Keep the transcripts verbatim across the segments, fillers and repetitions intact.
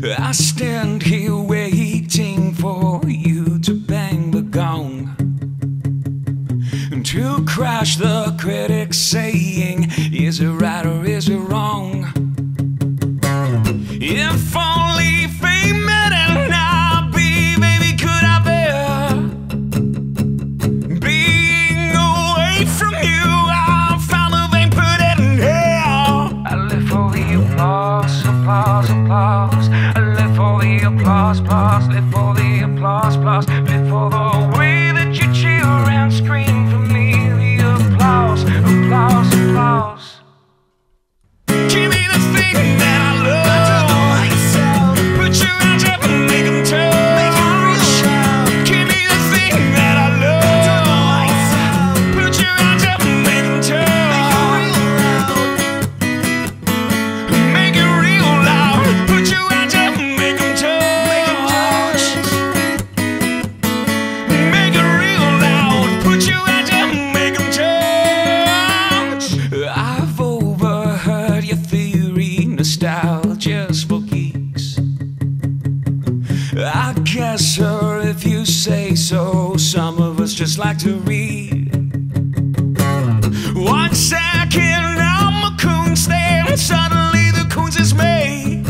I stand here waiting for you to bang the gong, to crash the critics saying, is it right or is it wrong? If only fame mattered now, be, baby, could I bear being away from you? I found the vein, put it in hell. I live for the applause, applause, applause. I live for the applause, applause. Live for the applause, applause. Live for the way that you cheer and scream for me. The applause, applause, applause. Give me the thing that I love. Put your hands up and make them touch. Give me the thing that I love. Put your hands up and make them touch. Make it real loud. Put your hands up and make them touch. Make it real loud. Put your hands up and make them touch. I've overheard your theory, nostalgia's for geeks. I guess, sir, if you say so, some of us just like to read. One second I'm a coons, then suddenly the coons is me.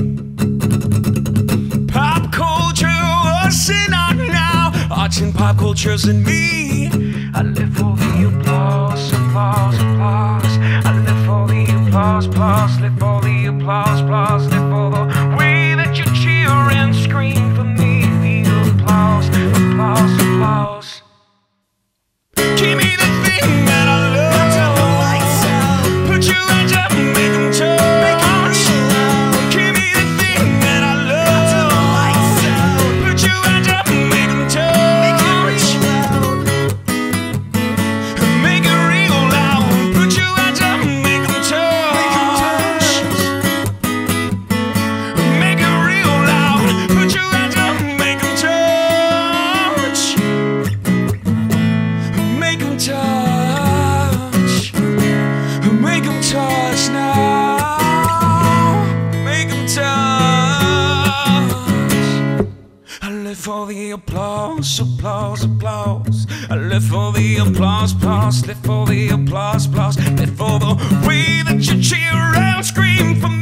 Pop culture, us and I now. Arts and pop culture's in me. I live for the applause, applause, applause. I live for the applause, applause. Live for the applause, applause. Live for the way that you cheer and scream for me. The applause, applause, applause. Give me the thing that I love. Put your hands up and make them touch. Give me the thing that I love. Put your hands up and make them touch. Make it real loud. Put your hands up and make them touch. Make it real loud. Put your hands up and make them touch. Make them touch. Make them touch now. Make them touch. I live for the applause, applause, applause. I live for the applause, applause. Live for the applause, applause. Live for the way that you cheer and scream for me.